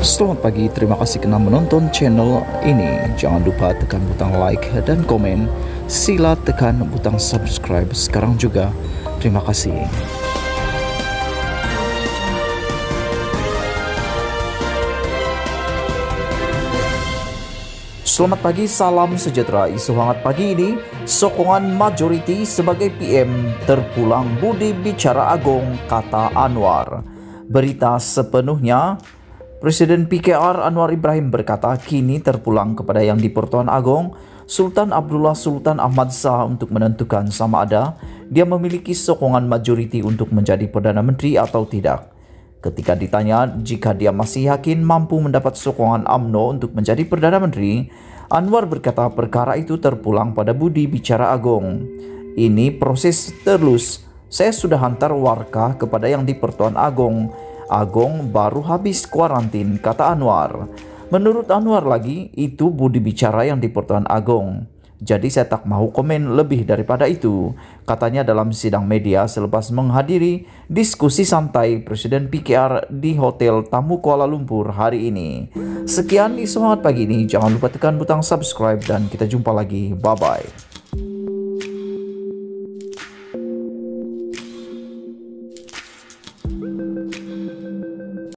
Selamat pagi, terima kasih karena menonton channel ini. Jangan lupa tekan butang like dan komen. Sila tekan butang subscribe sekarang juga. Terima kasih. Selamat pagi, salam sejahtera. Isu hangat pagi ini, sokongan majoriti sebagai PM terpulang budi bicara agung, kata Anwar. Berita sepenuhnya, Presiden PKR Anwar Ibrahim berkata kini terpulang kepada Yang di-Pertuan Agong Sultan Abdullah Sultan Ahmad Shah untuk menentukan sama ada dia memiliki sokongan majoriti untuk menjadi Perdana Menteri atau tidak. Ketika ditanya jika dia masih yakin mampu mendapat sokongan UMNO untuk menjadi Perdana Menteri, Anwar berkata perkara itu terpulang pada budi bicara Agong. Ini proses terus. Saya sudah hantar warka kepada Yang di-Pertuan Agong. Agong baru habis kuarantin, kata Anwar. Menurut Anwar lagi, itu budi bicara Yang di-Pertuan Agong. Jadi saya tak mau komen lebih daripada itu, katanya dalam sidang media selepas menghadiri diskusi santai Presiden PKR di Hotel Tamu Kuala Lumpur hari ini. Sekian isu hangat pagi ini, jangan lupa tekan butang subscribe dan kita jumpa lagi. Bye-bye.